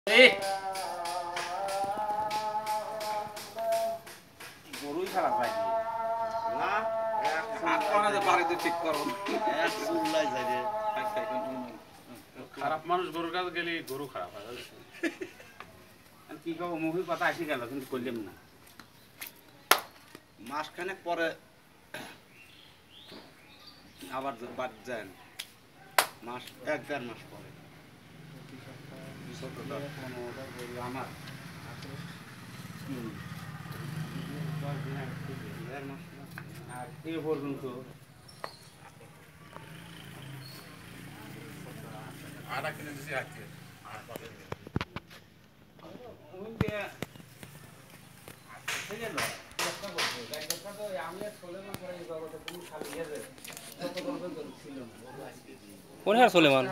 গরুই খারাপ ভাই না হাত পানাতে বাড়িতে ঠিক করো এক চুল্লাই যাই রে খারাপ মানুষ গরুর কাছে গেলে গরু খারাপ হয় কি কব মুভির কথা আসি গেল কিন্তু করলাম না মাসখানেক পরে আবার বাদ যান মাস এক দেড় মাস পরে আমার আর এ পর্যন্ত আটা কিনে দিছি আজকে কোন হার সুলেমান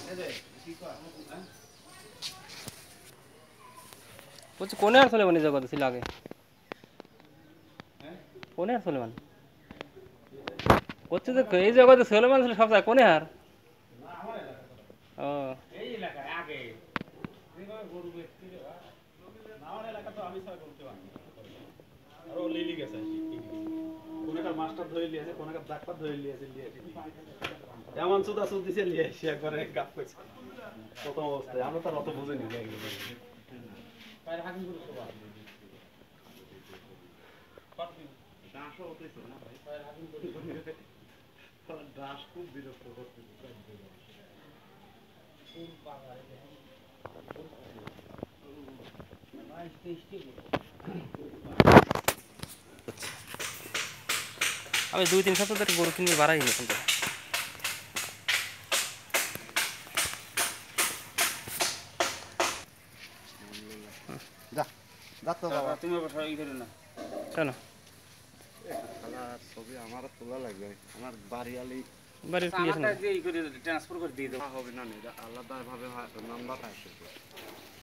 বলছি কোন হার সুলেমান এই জগতে ছিল আগে কোন হার সুলেমান বলছি যে এই জগতে সুলেমান ছিল সব জায়গায় কোন হার ও এই এলাকায় আগে গরু ব্যক্তি আমার এলাকা তো আমি ছাড়া করতে পারি আরো লিলি গেছে কোন একটা মাস্টার ধরে লিয়েছে কোন একটা ডাক্তার ধরে লিয়েছে এমন সুদা সুদ দিছে লিয়ে এসে একবারে গাপ কইছে প্রথম অবস্থায় আমরা তো অত বুঝিনি দাস খুব বিরক্ত করতে আমি 2-3 সপ্তাহ ধরে গরু কিনতে বাড়াইনি কিন্তু যা যা তো বাবা তুমি বসা ই করে না চলো শালার ছবি আমারও তোলা লাগবে আমার বাড়িয়ালি বাড়ির কি আছে আমারটা যে ই করে ট্রান্সফার করে দিয়ে দাও হবে না এটা আলাদাভাবে নাম্বার আসে